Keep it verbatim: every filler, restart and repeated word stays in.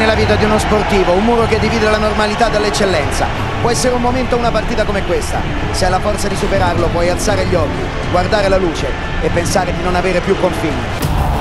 nella vita di uno sportivo, un muro che divide la normalità dall'eccellenza. Può essere un momento una partita come questa. Se hai la forza di superarlo puoi alzare gli occhi, guardare la luce e pensare di non avere più confini.